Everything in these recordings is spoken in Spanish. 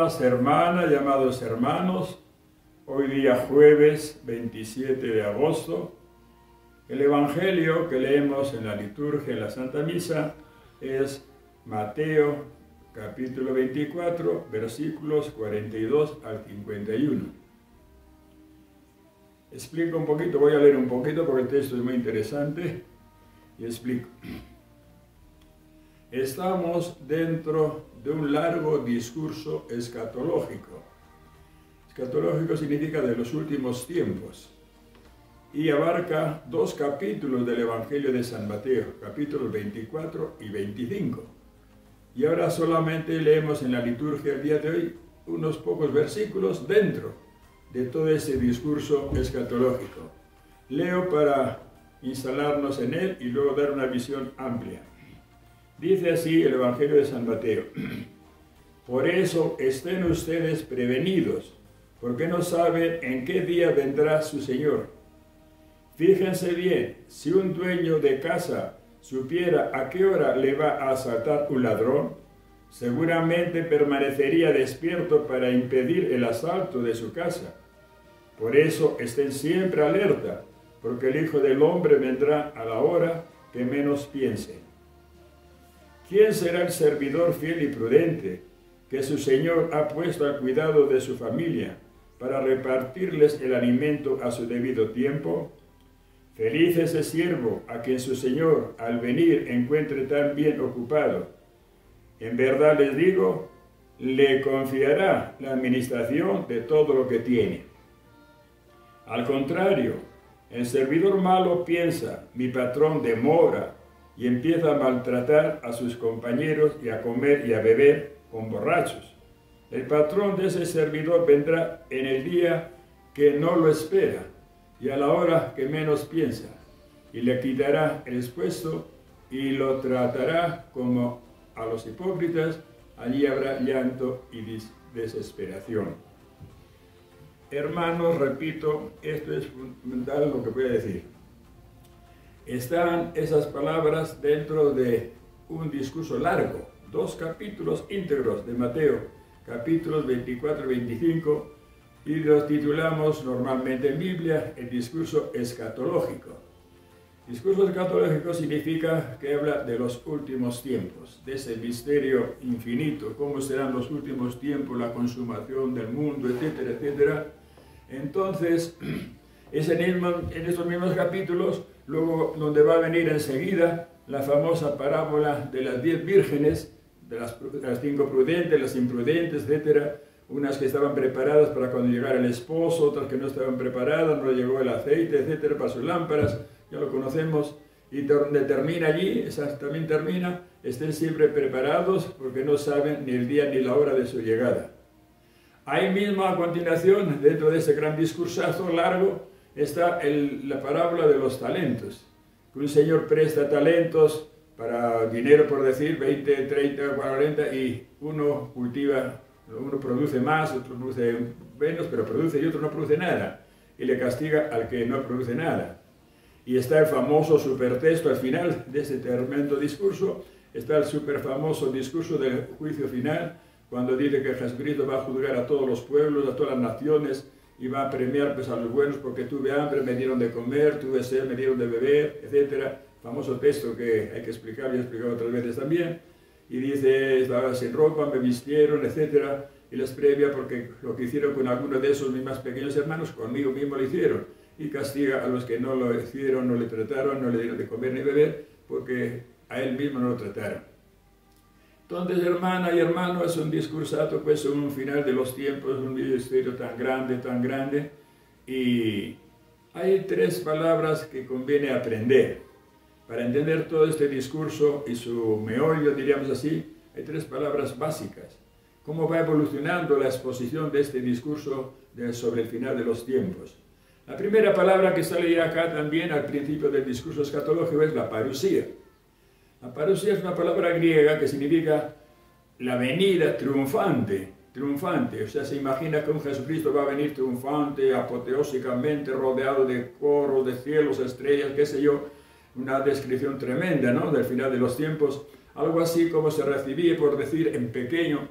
Amadas hermanas y amados hermanos, hoy día jueves 27 de agosto, el Evangelio que leemos en la liturgia, en la Santa Misa, es Mateo capítulo 24, versículos 42 al 51. Explico un poquito, voy a leer un poquito porque el texto es muy interesante y explico. Estamos dentro de un largo discurso escatológico. Escatológico significa de los últimos tiempos y abarca dos capítulos del Evangelio de San Mateo, capítulos 24 y 25. Y ahora solamente leemos en la liturgia el día de hoy unos pocos versículos dentro de todo ese discurso escatológico. Leo para instalarnos en él y luego dar una visión amplia. Dice así el Evangelio de San Mateo: por eso estén ustedes prevenidos, porque no saben en qué día vendrá su Señor. Fíjense bien, si un dueño de casa supiera a qué hora le va a asaltar un ladrón, seguramente permanecería despierto para impedir el asalto de su casa. Por eso estén siempre alerta, porque el Hijo del Hombre vendrá a la hora que menos piensen. ¿Quién será el servidor fiel y prudente que su Señor ha puesto al cuidado de su familia para repartirles el alimento a su debido tiempo? Feliz ese siervo a quien su Señor al venir encuentre tan bien ocupado. En verdad les digo, le confiará la administración de todo lo que tiene. Al contrario, el servidor malo piensa, mi patrón demora, y empieza a maltratar a sus compañeros y a comer y a beber con borrachos. El patrón de ese servidor vendrá en el día que no lo espera y a la hora que menos piensa, y le quitará el puesto y lo tratará como a los hipócritas. Allí habrá llanto y desesperación. Hermanos, repito, esto es fundamental lo que voy a decir. Están esas palabras dentro de un discurso largo, dos capítulos íntegros de Mateo, capítulos 24 y 25, y los titulamos normalmente en Biblia el discurso escatológico. Discurso escatológico significa que habla de los últimos tiempos, de ese misterio infinito, cómo serán los últimos tiempos, la consumación del mundo, etcétera, etcétera. Entonces, es en estos mismos capítulos, luego donde va a venir enseguida la famosa parábola de las 10 vírgenes, de las 5 prudentes, las imprudentes, etcétera. Unas que estaban preparadas para cuando llegara el esposo, otras que no estaban preparadas, no llegó el aceite, etcétera, para sus lámparas, ya lo conocemos. Y donde termina allí, esa también termina, estén siempre preparados porque no saben ni el día ni la hora de su llegada. Ahí mismo a continuación, dentro de ese gran discursazo largo, está la parábola de los talentos, que un señor presta talentos para dinero, por decir, 20, 30, 40, y uno cultiva, uno produce más, otro produce menos, pero produce y otro no produce nada, y le castiga al que no produce nada. Y está el famoso supertexto al final de ese tremendo discurso, está el superfamoso discurso del juicio final, cuando dice que Jesucristo va a juzgar a todos los pueblos, a todas las naciones, y va a premiar pues, a los buenos porque tuve hambre, me dieron de comer, tuve sed, me dieron de beber, etc. Famoso texto que hay que explicar, y he explicado otras veces también. Y dice, estaba sin ropa, me vistieron, etc. Y les premia porque lo que hicieron con algunos de esos mis más pequeños hermanos, conmigo mismo lo hicieron. Y castiga a los que no lo hicieron, no le trataron, no le dieron de comer ni beber, porque a él mismo no lo trataron. Entonces, hermana y hermano, es un discursato, pues, un final de los tiempos, un misterio tan grande, y hay tres palabras que conviene aprender. Para entender todo este discurso y su meollo, diríamos así, hay tres palabras básicas. ¿Cómo va evolucionando la exposición de este discurso sobre el final de los tiempos? La primera palabra que sale acá también al principio del discurso escatológico es la parusía. La parusía es una palabra griega que significa la venida triunfante, o sea, se imagina que un Jesucristo va a venir triunfante, apoteósicamente, rodeado de coros, de cielos, estrellas, qué sé yo, una descripción tremenda, ¿no?, del final de los tiempos, algo así como se recibía, por decir, en pequeño,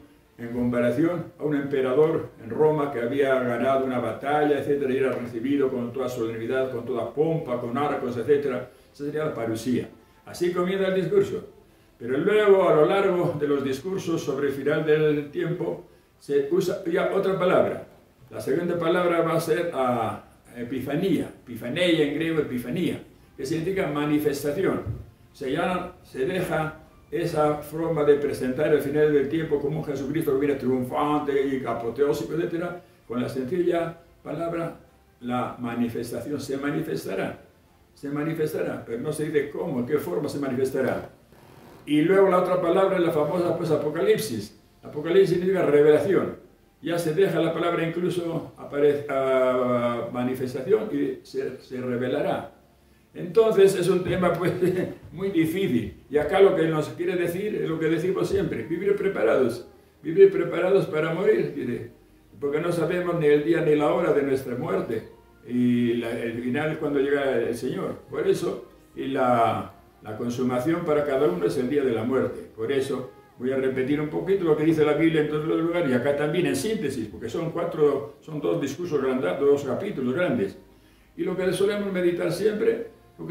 en comparación a un emperador en Roma que había ganado una batalla, etcétera, y era recibido con toda solemnidad, con toda pompa, con arcos, etcétera. Esa sería la parusía. Así comienza el discurso. Pero luego, a lo largo de los discursos sobre el final del tiempo, se usa ya otra palabra. La segunda palabra va a ser epifanía, epifaneia en griego, epifanía, que significa manifestación. Ya se deja esa forma de presentar el final del tiempo como un Jesucristo que viene triunfante y apoteósico, etc., con la sencilla palabra, la manifestación se manifestará, pero no se dice cómo, en qué forma se manifestará. Y luego la otra palabra es la famosa pues, Apocalipsis. Apocalipsis significa revelación. Ya se deja la palabra incluso manifestación y se revelará. Entonces es un tema pues muy difícil. Y acá lo que nos quiere decir es lo que decimos siempre, vivir preparados para morir, porque no sabemos ni el día ni la hora de nuestra muerte. Y el final es cuando llega el Señor. Por eso, y la consumación para cada uno es el día de la muerte. Por eso voy a repetir un poquito lo que dice la Biblia en todos los lugares, y acá también en síntesis, porque son dos discursos grandes, dos capítulos grandes. Y lo que solemos meditar siempre,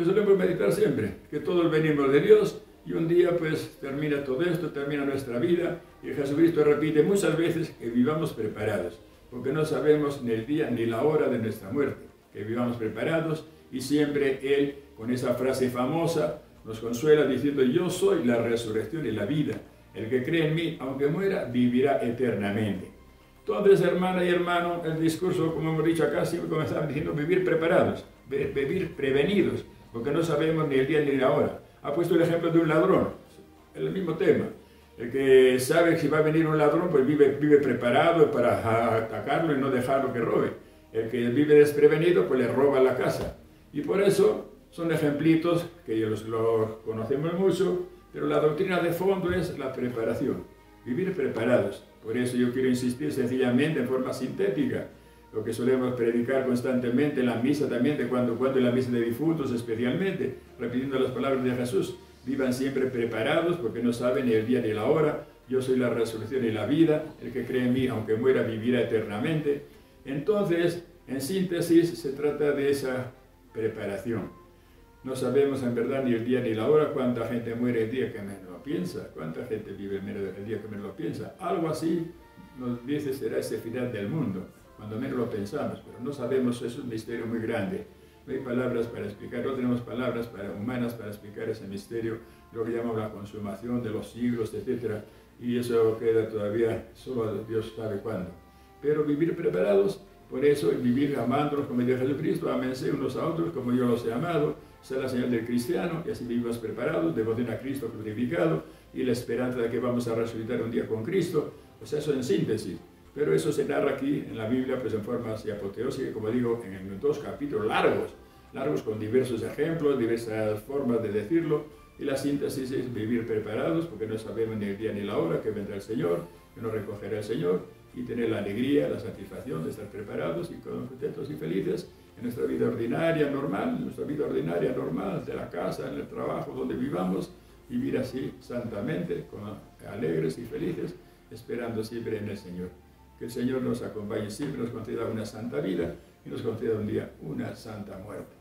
que todos venimos de Dios, y un día pues termina todo esto, termina nuestra vida, y Jesucristo repite muchas veces que vivamos preparados, porque no sabemos ni el día ni la hora de nuestra muerte, que vivamos preparados, y siempre Él, con esa frase famosa, nos consuela diciendo, yo soy la resurrección y la vida. El que cree en mí, aunque muera, vivirá eternamente. Entonces, hermana y hermano, el discurso, como hemos dicho acá, siempre comenzamos diciendo vivir preparados, vivir prevenidos, porque no sabemos ni el día ni la hora. Ha puesto el ejemplo de un ladrón, es el mismo tema. El que sabe que si va a venir un ladrón, pues vive preparado para atacarlo y no dejarlo que robe. El que vive desprevenido, pues le roba la casa. Y por eso son ejemplitos que los conocemos mucho, pero la doctrina de fondo es la preparación, vivir preparados. Por eso yo quiero insistir sencillamente, en forma sintética, lo que solemos predicar constantemente en la misa también, de cuando en la misa de difuntos especialmente, repitiendo las palabras de Jesús, vivan siempre preparados porque no saben ni el día ni la hora, yo soy la resurrección y la vida, el que cree en mí, aunque muera, vivirá eternamente. Entonces, en síntesis, se trata de esa preparación. No sabemos en verdad ni el día ni la hora, cuánta gente muere el día que menos lo piensa, cuánta gente vive el día que menos lo piensa. Algo así nos dice será ese final del mundo, cuando menos lo pensamos, pero no sabemos, es un misterio muy grande. No hay palabras para explicar, no tenemos palabras humanas para explicar ese misterio, lo que llamamos la consumación de los siglos, etc. Y eso queda todavía, solo Dios sabe cuándo. Pero vivir preparados, por eso vivir amándonos como dijo Jesucristo, ámense unos a otros como yo los he amado. Esa es la señal del cristiano, y así vivimos preparados, devoción a Cristo crucificado y la esperanza de que vamos a resucitar un día con Cristo. Pues eso en síntesis. Pero eso se narra aquí en la Biblia pues en forma así apoteósica, como digo, en dos capítulos largos con diversos ejemplos, diversas formas de decirlo. Y la síntesis es vivir preparados, porque no sabemos ni el día ni la hora que vendrá el Señor, que nos recogerá el Señor, y tener la alegría, la satisfacción de estar preparados y contentos y felices en nuestra vida ordinaria, normal, de la casa, en el trabajo, donde vivamos, vivir así santamente, alegres y felices, esperando siempre en el Señor. Que el Señor nos acompañe siempre, nos conceda una santa vida y nos conceda un día una santa muerte.